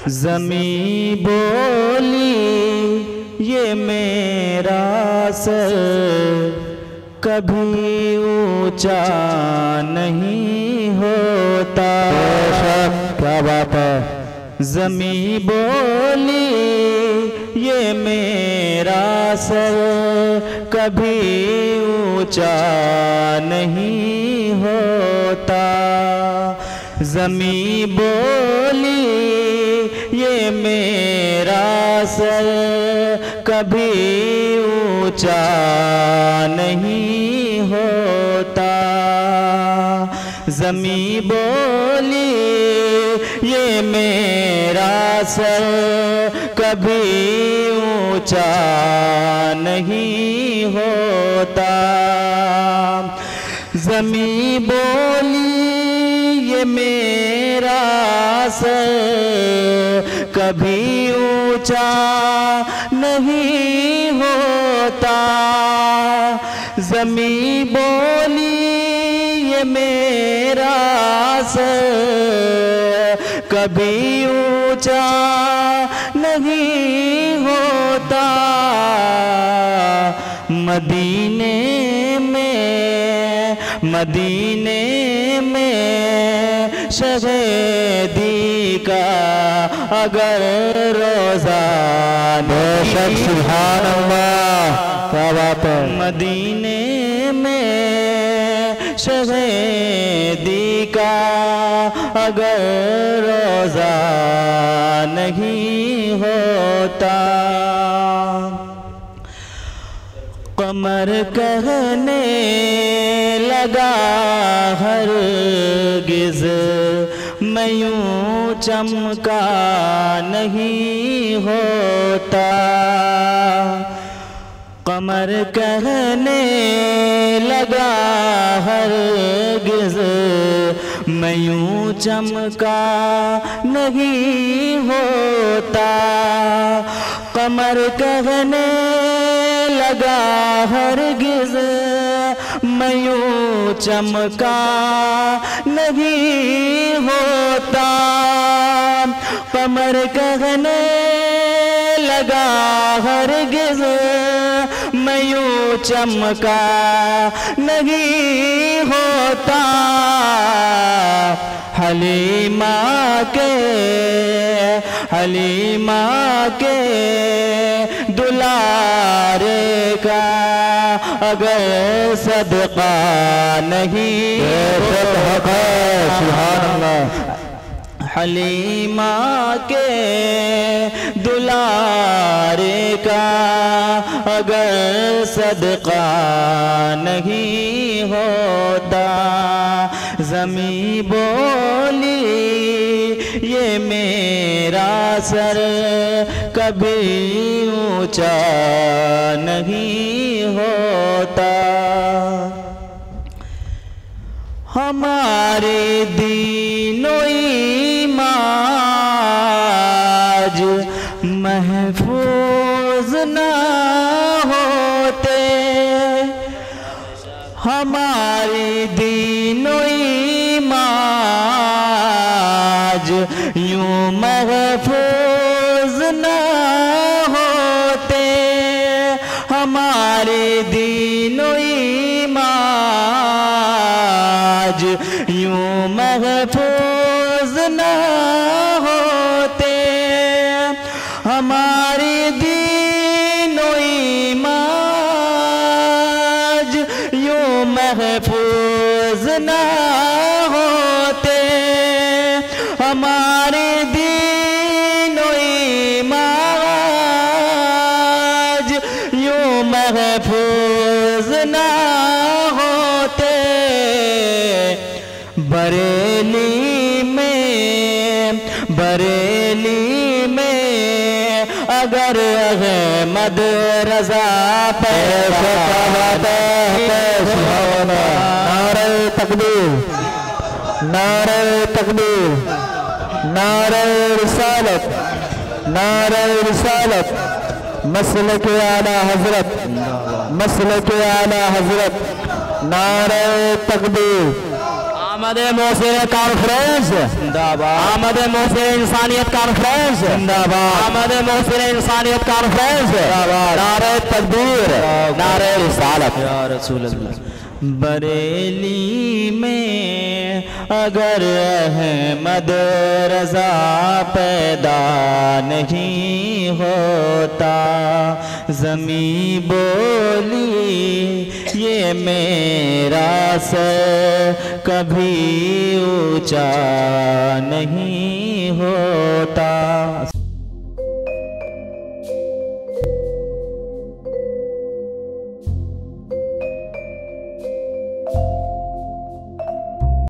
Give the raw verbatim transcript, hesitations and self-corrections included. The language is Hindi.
ज़मीं बोली ये मेरा सर कभी ऊंचा नहीं होता। क्या बात है। ज़मीं बोली ये मेरा सर कभी ऊंचा नहीं होता। ज़मीं बोली ये मेरा सर कभी ऊंचा नहीं होता। ज़मीं बोली ये मेरा सर कभी ऊंचा नहीं होता। ज़मीं बोली ये मेरा सर कभी ऊंचा नहीं होता। ज़मीं बोली ये मेरा सर कभी ऊंचा नहीं होता। मदीने में मदीने में शहीदी का अगर रोज़ा बेशक सुभान अल्लाह। क्या बात है। मदीने में शहीदी का अगर रोज़ा नहीं होता। कमर कहने लगा हरगिज़ मैं यूं चमका नहीं होता। कमर कहने लगा हरगिज़ मैं यूं चमका नहीं होता। कमर कहने लगा हरगिज़ मैं यूं चमका नहीं होता। कमर कहने लगा हरगिज़ मैं यूं चमका नहीं होता। हलीमा के हलीमा के दुलारे का अगर सदका नहीं होता। सुभान अल्लाह। हलीमा के दुलारे का अगर सदका नहीं होता। ज़मीं बोली ये मेरा सर कभी ऊंचा नहीं होता। हमारे दीनो ईमान महफूज ना होते। हमारे दीनो ईमान यूं महफूज ना होते। हमारे दीनो ईमान यूं महफूज ना होते। हमारे दीनो ईमान यूं महफूज ना होते। हमारे दीनो ईमान यूं महफूज ना होते। बरेली में बरेली में अगर अहमद रज़ा नारे तकबीर नारे तकबीर नारे रिसालत नारे रिसालत मसलक आला हजरत मसलक आला हजरत नारे तकबीर अहमद मोहसिन कॉन्फ्रेंस जिंदाबाद। अहमद मोहसिन इंसानियत कॉन्फ्रेंस जिंदाबाद। अहमद मोहसिन इंसानियत कॉन्फ्रेंस जिंदाबाद। नारे तकबीर, नारे रिसालत या रसूल अल्लाह। बरेली में अगर अहमद रज़ा पैदा नहीं होता, ज़मीं बोली ये मेरा सर कभी ऊंचा नहीं होता।